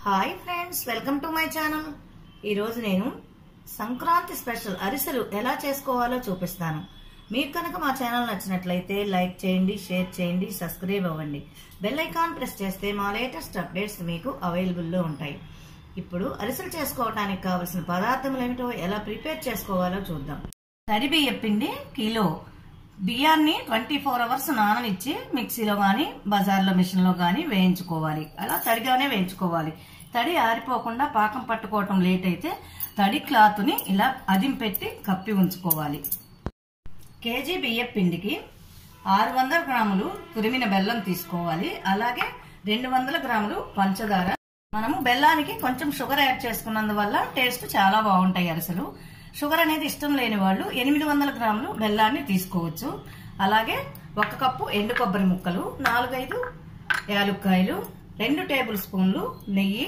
Hi friends, welcome to my channel. ఈరోజు నేను Sankranti special అరిసెలు ఎలా చేసుకోవాలో చూపిస్తాను. మీకు కనుక మా ఛానల్ నచ్చినట్లయితే లైక్ చేయండి, షేర్ చేయండి, సబ్స్క్రైబ్ అవ్వండి. బెల్ ఐకాన్ ప్రెస్ చేస్తే మా లేటెస్ట్ అప్డేట్స్ మీకు అవైలబుల్లో ఉంటాయి. ఇప్పుడు అరిసెలు చేసుకోవడానికి కావలసిన పదార్థములు ఏమిటో, ఎలా ప్రిపేర్ చేసుకోవాలో చూద్దాం. తడి బియ్యం పిండి కిలో. బియ్యాన్ని 24 అవర్స్ నాననిచ్చి మిక్సీలో గానీ బజార్లో మిషన్ లో గానీ వేయించుకోవాలి. అలా తడిగానే వేయించుకోవాలి. తడి ఆరిపోకుండా పాకం పట్టుకోవటం లేట్ అయితే తడి క్లాత్ ని ఇలా అదింపెట్టి కప్పి ఉంచుకోవాలి. కేజీ బియ్యం పిండికి 600 గ్రాములు తురిమిన బెల్లం తీసుకోవాలి. అలాగే 200 గ్రాములు పంచదార. మనము బెల్లానికి కొంచెం షుగర్ యాడ్ చేసుకున్నందువల్ల టేస్ట్ చాలా బాగుంటాయి అరిసెలు. షుగర్ అనేది ఇష్టం లేని వాళ్ళు 800 గ్రాములు బెల్లాన్ని తీసుకోవచ్చు. అలాగే 1 కప్పు ఎండు కొబ్బరి ముక్కలు, 4-5 యాలుక్కాయలు, 2 టేబుల్ స్పూన్లు నెయ్యి,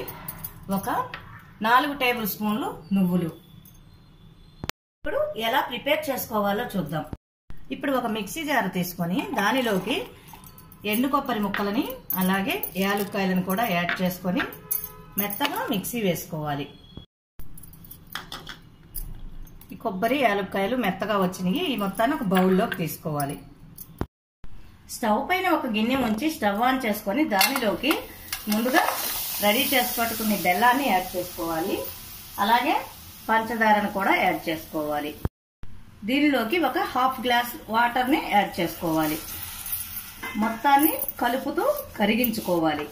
4 టేబుల్ స్పూన్లు నువ్వులు. ఇప్పుడు ఎలా ప్రిపేర్ చేసుకోవాలో చూద్దాం. ఇప్పుడు ఒక మిక్సీ జార్ తీసుకొని దానిలోకి ఎండు కొబ్బరి ముక్కలని అలాగే యాలుక్కాయలను కూడా యాడ్ చేసుకొని మెత్తగా మిక్సీ వేసుకోవాలి. ఈ కొబ్బరి యాలుక్కాయలు మెత్తగా వచ్చినాయి. ఈ మొత్తాన్ని ఒక బౌల్లోకి తీసుకోవాలి. స్టవ్ పైన ఒక గిన్నె ఉంచి స్టవ్ ఆన్ చేసుకొని దానిలోకి ముందుగా రెడీ చేసి పట్టుకునే బెల్లాన్ని యాడ్ చేసుకోవాలి. అలాగే పంచదారను కూడా యాడ్ చేసుకోవాలి. దీనిలోకి ఒక హాఫ్ గ్లాస్ వాటర్ ని యాడ్ చేసుకోవాలి. మొత్తాన్ని కలుపుతూ కరిగించుకోవాలి.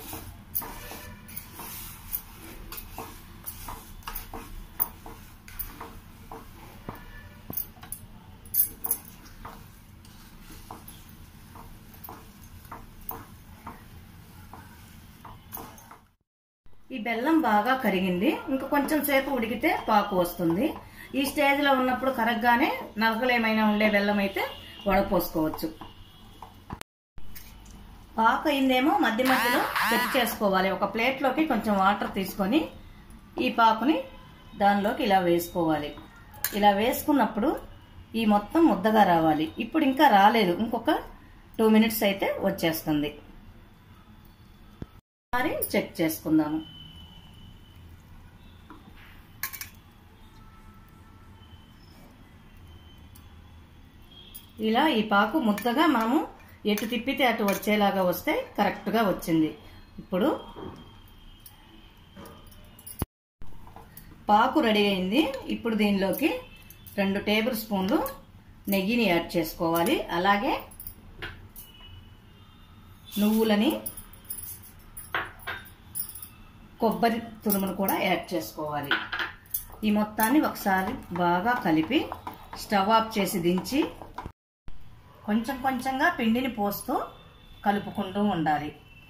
ఈ బెల్లం బాగా కరిగింది. ఇంకా కొంచెం సేపు ఉడికితే పాకు వస్తుంది. ఈ స్టేజ్ లో ఉన్నప్పుడు కరగ్గానే నలకలేమైనా ఉండే బెల్లం అయితే వడపోసుకోవచ్చు. పాకు అయిందేమో మధ్య మధ్యలో చెక్ చేసుకోవాలి. ఒక ప్లేట్ లోకి కొంచెం వాటర్ తీసుకొని ఈ పాకుని దానిలోకి ఇలా వేసుకోవాలి. ఇలా వేసుకున్నప్పుడు ఈ మొత్తం ముద్దగా రావాలి. ఇప్పుడు ఇంకా రాలేదు, ఇంకొక 2 మినిట్స్ అయితే వచ్చేస్తుంది. మరి చెక్ చేసుకుందాము. ఇలా ఈ పాకు ముద్దగా మనము ఎటు తిప్పితే అటు వచ్చేలాగా వస్తే కరెక్ట్ గా వచ్చింది. ఇప్పుడు పాకు రెడీ అయింది. ఇప్పుడు దీనిలోకి 2 టేబుల్ స్పూన్లు నెయ్యిని యాడ్ చేసుకోవాలి. అలాగే నువ్వులని, కొబ్బరి తురుమును కూడా యాడ్ చేసుకోవాలి. ఈ మొత్తాన్ని ఒకసారి బాగా కలిపి స్టవ్ ఆఫ్ చేసి దించి కొంచెం కొంచెంగా పిండిని పోస్తూ కలుపుకుంటూ ఉండాలి.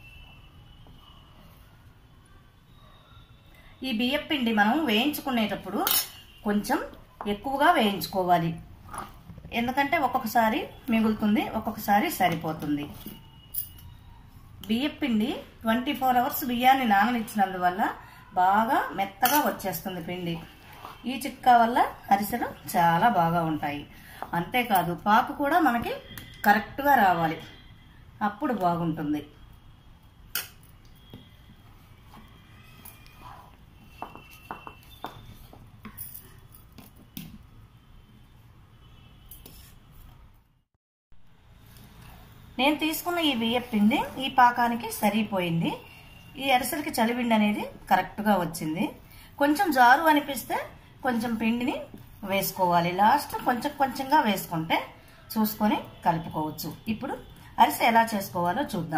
ఈ బియ్యం పిండి మనం వేయించుకునేటప్పుడు కొంచెం ఎక్కువగా వేయించుకోవాలి. ఎందుకంటే ఒక్కొక్కసారి మిగులుతుంది, ఒక్కొక్కసారి సరిపోతుంది. బియ్యం పిండి 24 అవర్స్ బియ్యాన్ని నాననిచ్చినందువల్ల బాగా మెత్తగా వచ్చేస్తుంది పిండి. ఈ చిట్కా వల్ల అరిసెలు చాలా బాగా ఉంటాయి. అంతేకాదు పాకు కూడా మనకి కరెక్ట్ గా రావాలి, అప్పుడు బాగుంటుంది. నేను తీసుకున్న ఈ బియ్యం పిండి ఈ పాకానికి సరిపోయింది. ఈ అరిసెలకి చలిపిండి అనేది కరెక్ట్ గా వచ్చింది. కొంచెం జారు అనిపిస్తే కొంచెం పిండిని వేసుకోవాలి. లాస్ట్ కొంచెం కొంచెంగా వేసుకుంటే చూసుకొని కలుపుకోవచ్చు. ఇప్పుడు అరిసె ఎలా చేసుకోవాలో చూద్దాం.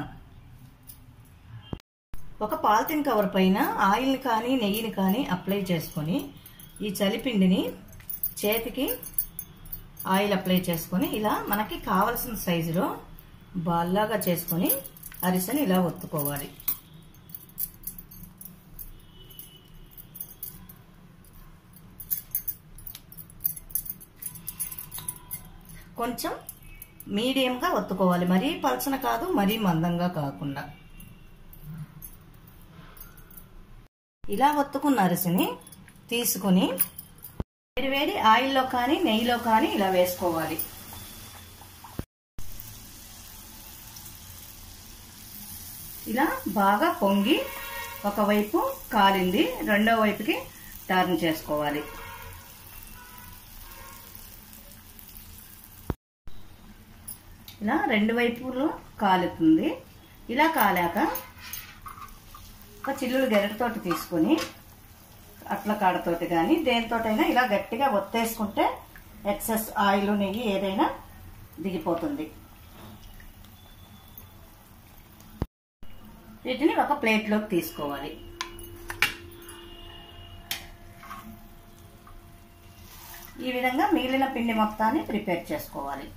ఒక పాలిథిన్ కవర్ పైన ఆయిల్ని కానీ నెయ్యిని కానీ అప్లై చేసుకొని ఈ చలిపిండిని చేతికి ఆయిల్ అప్లై చేసుకొని ఇలా మనకి కావలసిన సైజులో బాల్లాగా చేసుకొని అరిసెని ఇలా ఒత్తుకోవాలి. కొంచెం మీడియంగా ఒత్తుకోవాలి. మరీ పలచన కాదు, మరీ మందంగా కాకుండా. ఇలా ఒత్తుకున్న అరిసెని తీసుకుని వేడి ఆయిల్లో కానీ నెయ్యిలో కానీ ఇలా వేసుకోవాలి. ఇలా బాగా పొంగి ఒకవైపు కాలింది, రెండో వైపుకి టర్న్ చేసుకోవాలి. ఇలా రెండు వైపులు కాలుతుంది. ఇలా కాలాక ఒక చిల్లులు గెరటితోటి తీసుకొని అట్ల కాడతోటి కానీ దేనితోటైనా ఇలా గట్టిగా ఒత్తేసుకుంటే ఎక్సెస్ ఆయిల్ నెయ్యి ఏదైనా దిగిపోతుంది. వీటిని ఒక ప్లేట్లోకి తీసుకోవాలి. ఈ విధంగా మిగిలిన పిండి మొత్తాన్ని ప్రిపేర్ చేసుకోవాలి.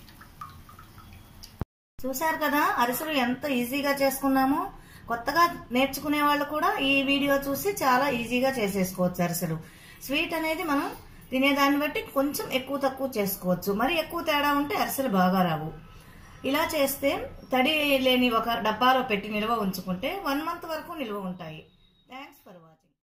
చూశారు కదా అరిసెలు ఎంత ఈజీగా చేసుకున్నామో. కొత్తగా నేర్చుకునే వాళ్ళు కూడా ఈ వీడియో చూసి చాలా ఈజీగా చేసేసుకోవచ్చు అరిసెలు. స్వీట్ అనేది మనం తినేదాన్ని బట్టి కొంచెం ఎక్కువ తక్కువ చేసుకోవచ్చు. మరి ఎక్కువ తేడా ఉంటే అరిసెలు బాగా రావు. ఇలా చేస్తే తడి లేని ఒక డబ్బాలో పెట్టి నిల్వ ఉంచుకుంటే 1 మంత్ వరకు నిల్వ ఉంటాయి.